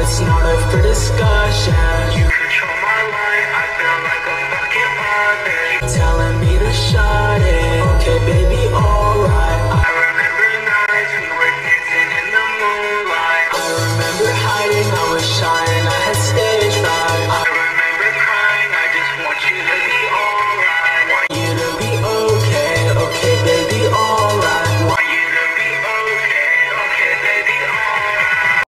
it's not up for discussion. You control my life, I feel like a fucking puppet. Tell